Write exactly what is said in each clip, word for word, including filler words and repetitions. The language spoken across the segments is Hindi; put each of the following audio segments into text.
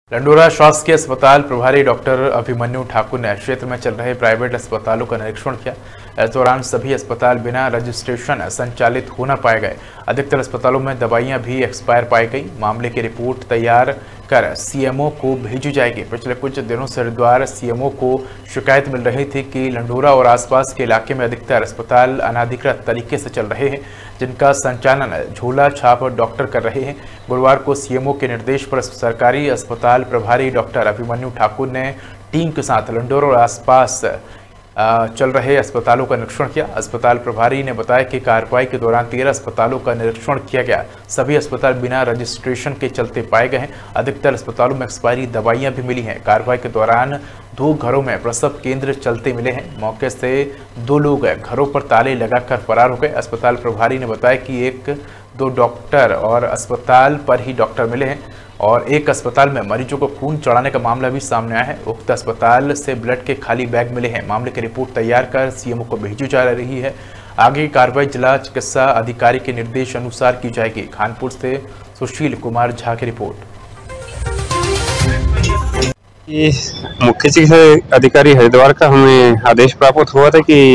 लंडोरा शासकीय अस्पताल प्रभारी डॉक्टर अभिमन्यु ठाकुर ने क्षेत्र में चल रहे प्राइवेट अस्पतालों का निरीक्षण किया। इस दौरान सभी अस्पताल बिना रजिस्ट्रेशन संचालित हो न पाए गए। अधिकतर अस्पतालों में दवाइयां भी एक्सपायर पाई गई। मामले की रिपोर्ट तैयार कर सीएमओ को भेजी जाएगी। पिछले कुछ दिनों से हरिद्वार सीएमओ को शिकायत मिल रही थी कि लंडोरा और आसपास के इलाके में अधिकतर अस्पताल अनाधिकृत तरीके से चल रहे हैं, जिनका संचालन झोला छाप डॉक्टर कर रहे हैं। गुरुवार को सीएमओ के निर्देश पर सरकारी अस्पताल प्रभारी डॉक्टर अभिमन्यु ठाकुर ने टीम के साथ लंडोरा और आसपास चल रहे अस्पतालों का निरीक्षण किया। अस्पताल प्रभारी ने बताया कि कार्रवाई के दौरान तेरह अस्पतालों का निरीक्षण किया गया। सभी अस्पताल बिना रजिस्ट्रेशन के चलते पाए गए हैं। अधिकतर अस्पतालों में एक्सपायरी दवाइयां भी मिली हैं। कार्रवाई के दौरान दो घरों में प्रसव केंद्र चलते मिले हैं। मौके से दो लोग घरों पर ताले लगाकर फरार हो गए। अस्पताल प्रभारी ने बताया कि एक दो डॉक्टर और अस्पताल पर ही डॉक्टर मिले हैं और एक अस्पताल में मरीजों को खून चढ़ाने का मामला भी सामने आया है। उक्त अस्पताल से ब्लड के खाली बैग मिले हैं। मामले की रिपोर्ट तैयार कर सीएमओ को भेजी जा रही है। आगे की कार्रवाई जिला चिकित्सा अधिकारी के निर्देश अनुसार की जाएगी। खानपुर से सुशील कुमार झा की रिपोर्ट। मुख्य चिकित्सा अधिकारी हरिद्वार का हमें आदेश प्राप्त हुआ था कि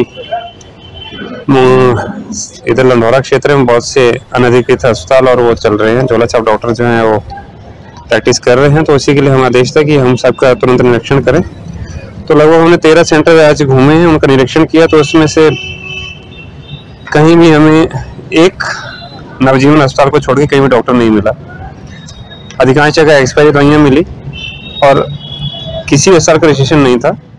इधर लंडोरा क्षेत्र में बहुत से अनधिकृत अस्पताल और वो चल रहे हैं, झोला छाप डॉक्टर जो हैं वो प्रैक्टिस कर रहे हैं। तो इसी के लिए हम आदेश था कि हम सबका तुरंत निरीक्षण करें। तो लगभग हमने तेरह सेंटर आज घूमे हैं, उनका निरीक्षण किया। तो उसमें से कहीं भी हमें एक नवजीवन अस्पताल को छोड़ के कहीं भी डॉक्टर नहीं मिला। अधिकांश जगह एक्सपायरी दवाइयाँ मिली और किसी अस्पताल का रजिस्ट्रेशन नहीं था।